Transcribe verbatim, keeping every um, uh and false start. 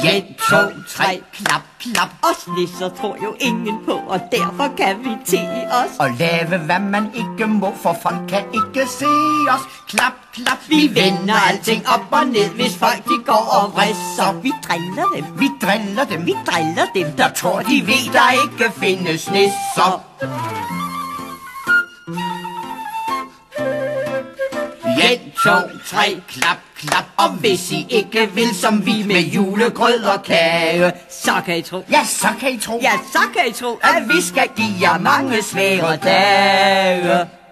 Et, to, tre, klap, klap. Os nisser tror jo ingen på, og derfor kan vi te os. Og lave hvad man ikke må, for folk kan ikke se os. Klap, klap. Vi vender alting op og ned, hvis folk de går og vrisser. Vi driller dem, Vi driller dem, vi driller dem, der tror de ved, der ikke findes nisser. Et, to, tre, klap, klap. Og hvis I ikke vil som vi med julegrød og kage, så kan I tro, ja, så kan I tro, ja, så kan I tro, at vi skal give jer mange svære dage.